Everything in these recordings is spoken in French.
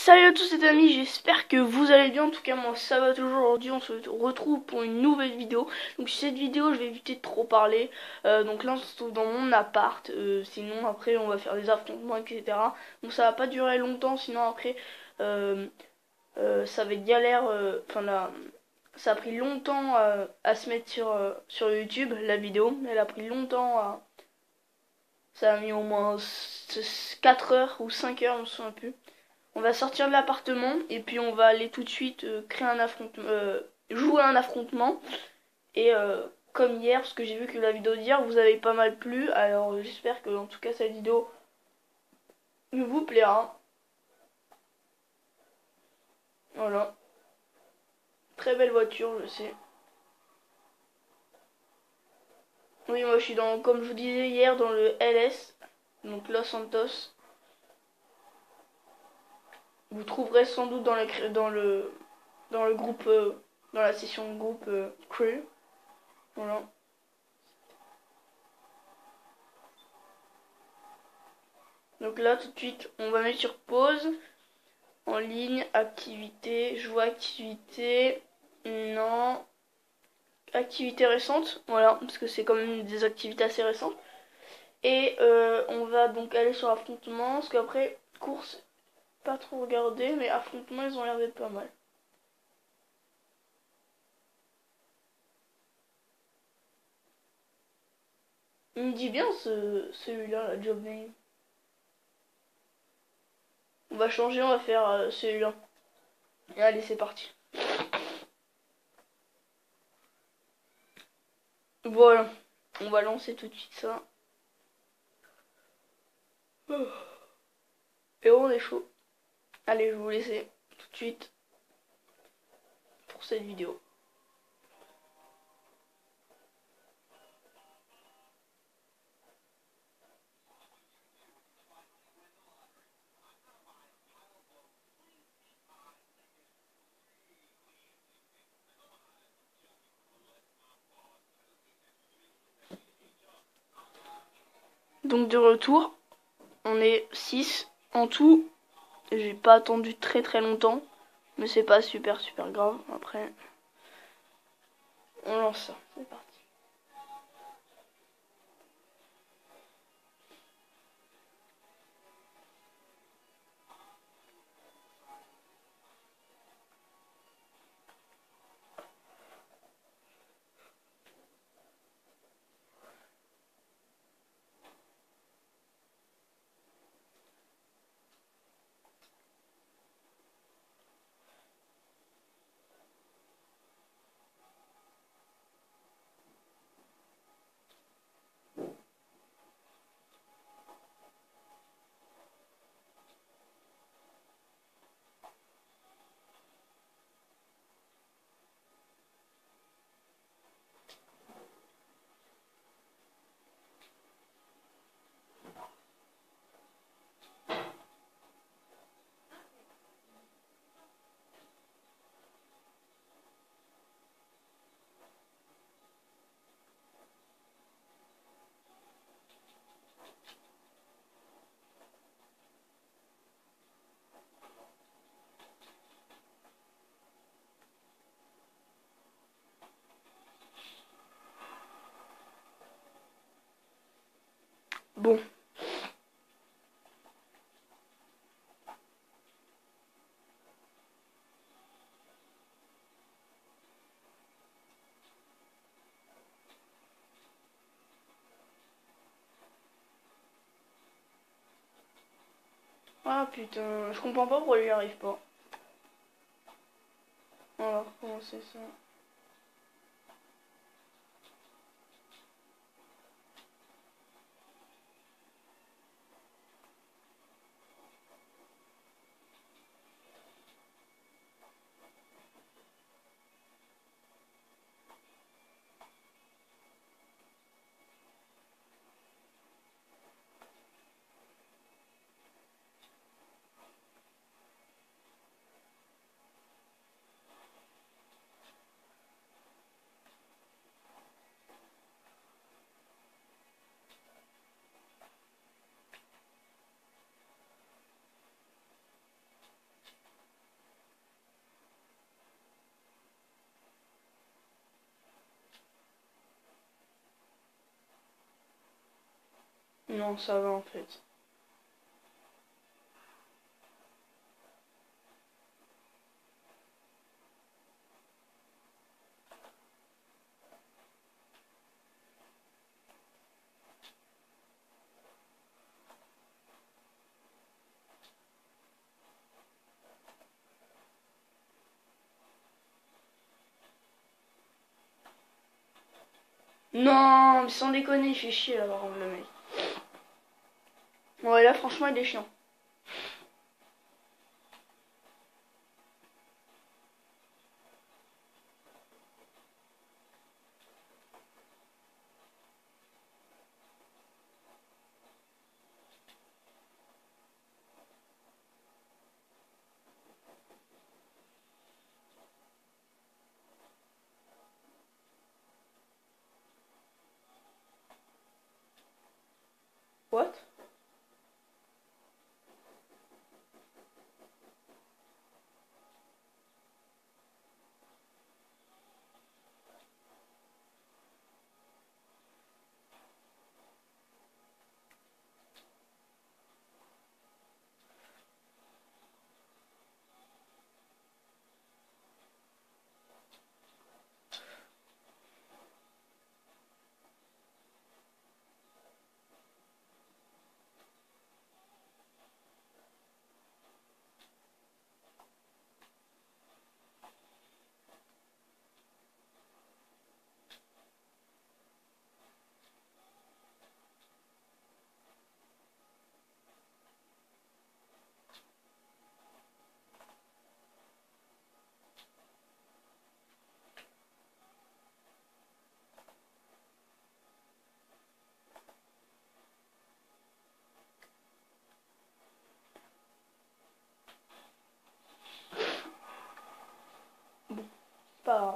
Salut à tous les amis, j'espère que vous allez bien. En tout cas moi ça va toujours. Aujourd'hui on se retrouve pour une nouvelle vidéo. Donc cette vidéo je vais éviter de trop parler. Donc là on se trouve dans mon appart. Sinon après on va faire des affrontements etc. Donc ça va pas durer longtemps, sinon après euh, ça va être galère. Enfin là ça a pris longtemps à se mettre sur YouTube la vidéo. Elle a pris longtemps à... Ça a mis au moins 4 heures ou 5 heures, je me souviens plus. On va sortir de l'appartement et puis on va aller tout de suite créer un affrontement, jouer à un affrontement. Et comme hier, parce que j'ai vu que la vidéo d'hier vous avez pas mal plu, alors j'espère que en tout cas cette vidéo vous plaira. Voilà, très belle voiture, je sais. Oui, moi je suis dans, comme je vous disais hier, dans le LS, donc Los Santos. Vous trouverez sans doute dans le groupe, dans la session de groupe crew. Voilà. Donc là, tout de suite, on va mettre sur pause. En ligne, activité, jouer activité. Non. Activité récente. Voilà, parce que c'est quand même des activités assez récentes. Et on va donc aller sur affrontement. Parce qu'après, course, pas trop regardé. Mais affrontement, ils ont l'air d'être pas mal. Il me dit bien celui-là, la job name. On va changer, on va faire celui-là. Et allez, c'est parti. Voilà. On va lancer tout de suite ça. Et on est chaud. Allez, je vais vous laisser tout de suite pour cette vidéo. Donc de retour, on est 6 en tout. J'ai pas attendu très très longtemps, mais c'est pas super grave. Après, on lance ça. C'est parti. Bon. Ah putain, je comprends pas pourquoi j'y arrive pas. On va recommencer ça. Non, ça va en fait. Non, mais sans déconner, il fait chier là par contre le mec. Ouais, là franchement il est chiant. What? Bon, pas grave.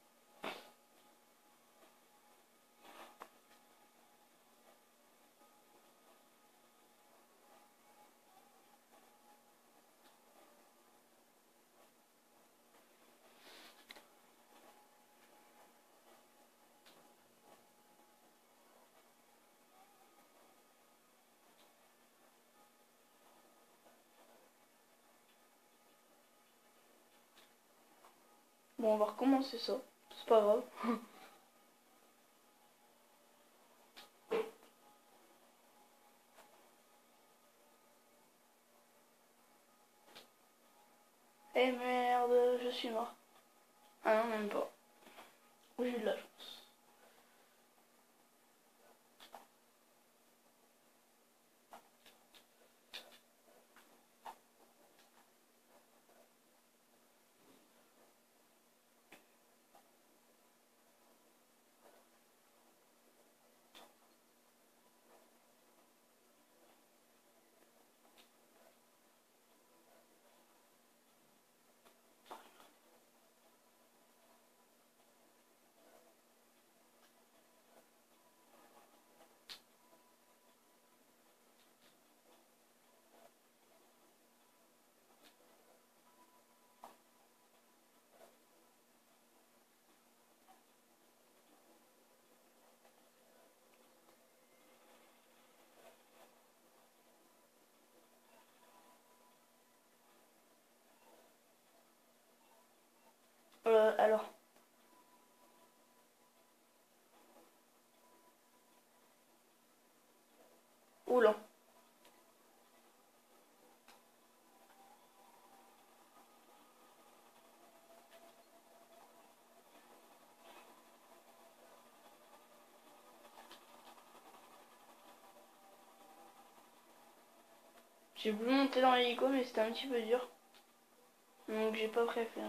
Bon, on va recommencer ça. C'est pas grave. Eh merde, je suis mort. Ah non, même pas. J'ai eu de la chance. Alors. Oula. J'ai voulu monter dans l'hélico, mais c'était un petit peu dur. Donc j'ai pas préféré.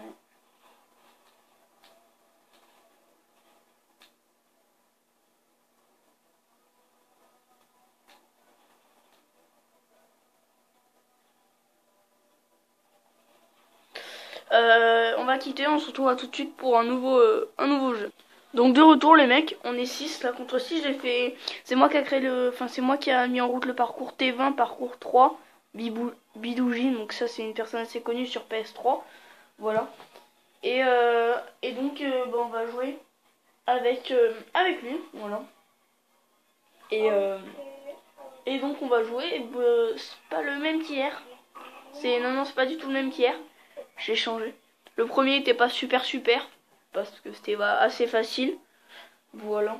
On va quitter, on se retrouvera tout de suite pour un nouveau jeu. Donc de retour les mecs, on est 6 là contre 6, j'ai fait. C'est moi qui a créé le. Enfin c'est moi qui a mis en route le parcours T20, parcours 3, Bidouji, donc ça c'est une personne assez connue sur PS3. Voilà. Et donc bah, on va jouer avec lui, voilà. Et Et donc on va jouer. C'est pas le même qu'hier. Non, c'est pas du tout le même qu'hier. J'ai changé. Le premier était pas super parce que c'était assez facile. Voilà.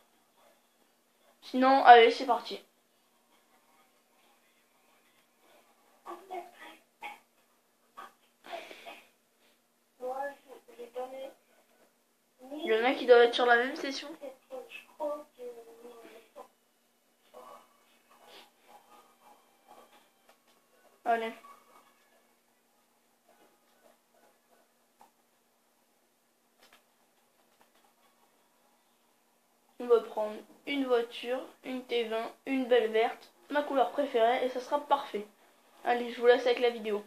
Sinon, allez, c'est parti. Il y en a qui doivent être sur la même session. Allez. On va prendre une voiture, une T20, une belle verte, ma couleur préférée, et ça sera parfait. Allez, je vous laisse avec la vidéo.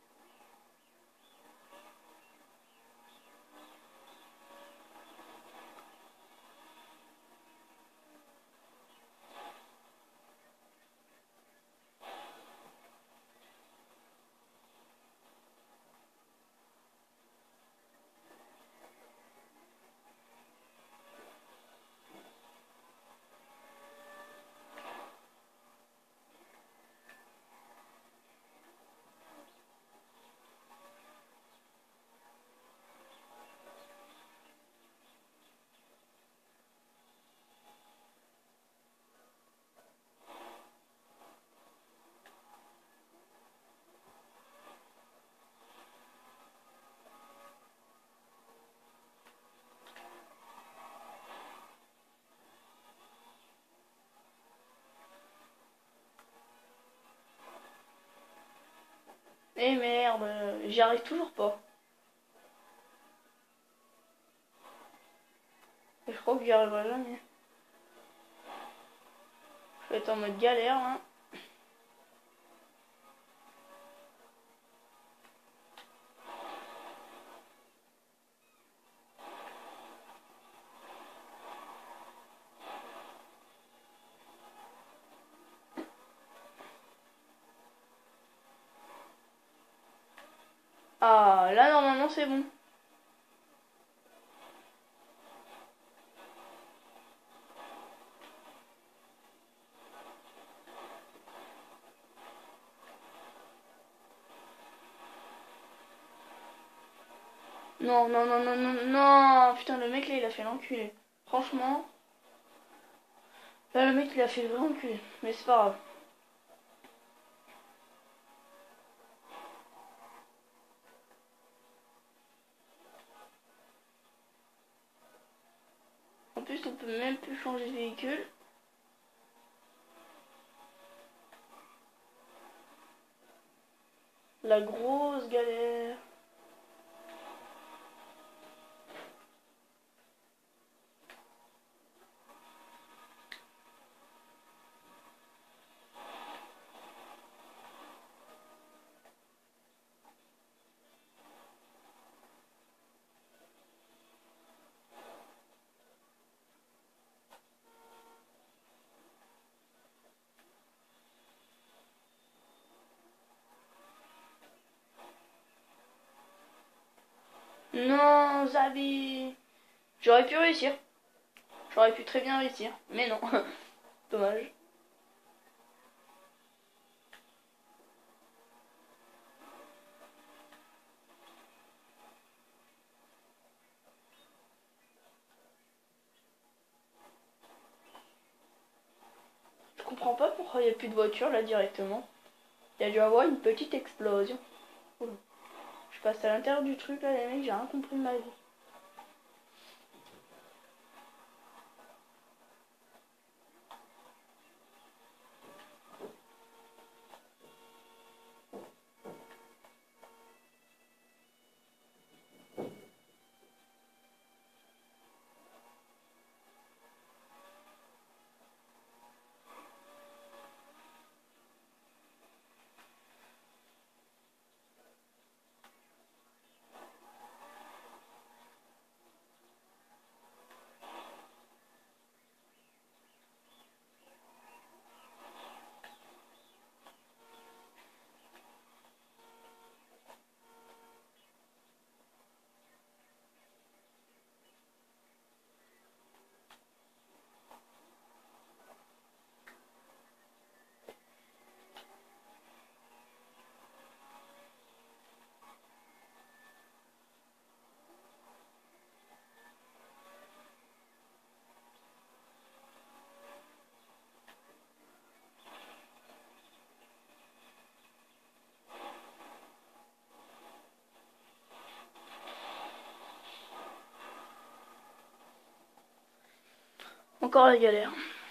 Eh merde, j'y arrive toujours pas. Et je crois que j'y arriverai jamais. Je vais être en mode galère là. Ah, là normalement c'est bon. Non, non, non, non, non, non. Putain, le mec là, il a fait l'enculé. Franchement, là, le mec, il a fait vraiment l'enculé. Mais c'est pas grave. En plus, on peut même plus changer de véhicule. La grosse galère. Non, Zabi. J'aurais pu réussir. J'aurais pu très bien réussir. Mais non. Dommage. Je comprends pas pourquoi il n'y a plus de voiture là directement. Il y a dû avoir une petite explosion. Oula. Je passe à l'intérieur du truc là, les mecs, j'ai rien compris de ma vie. encore la galère.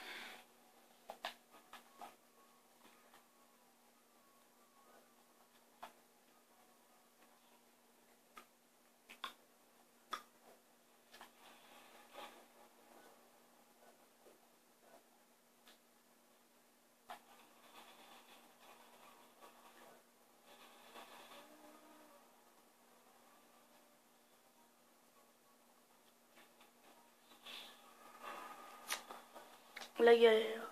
La galère.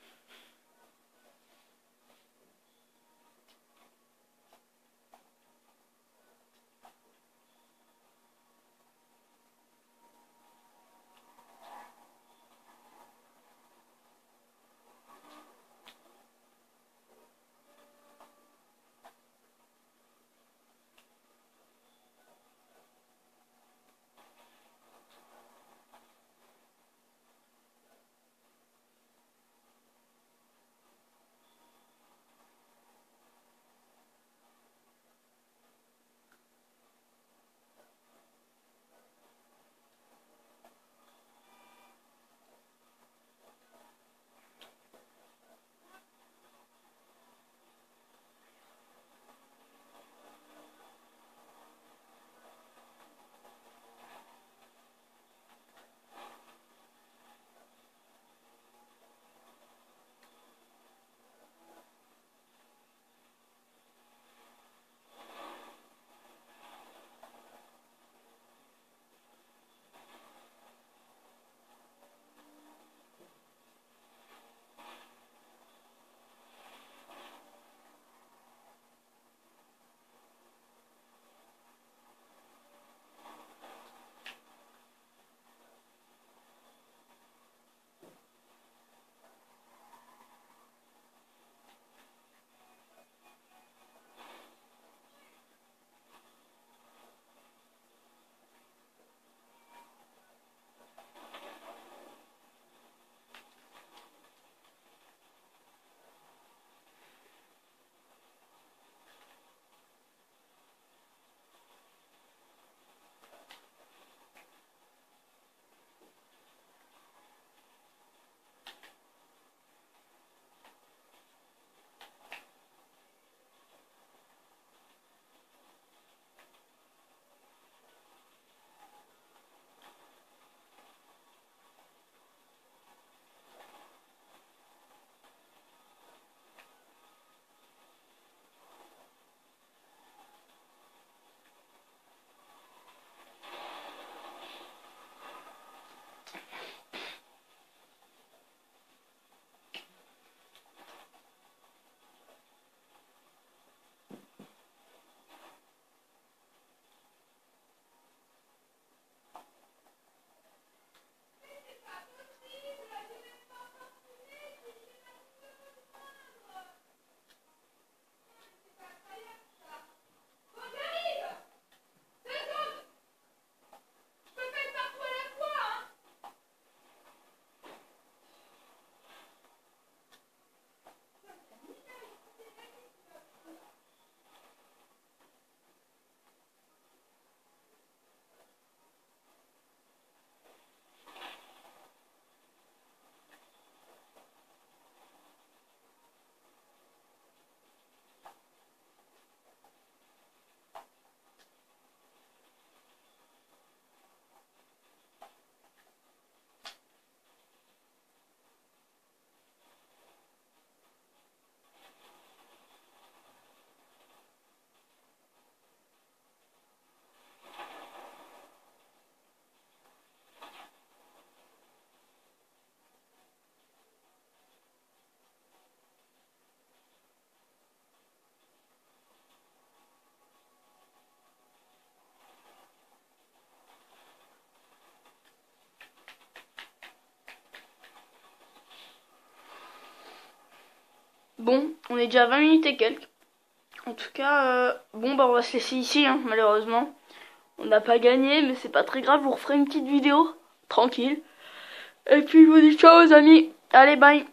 Bon, on est déjà à 20 minutes et quelques. En tout cas, bon bah on va se laisser ici, hein, malheureusement. On n'a pas gagné, mais c'est pas très grave, je vous referai une petite vidéo, tranquille. Et puis je vous dis ciao les amis, allez bye.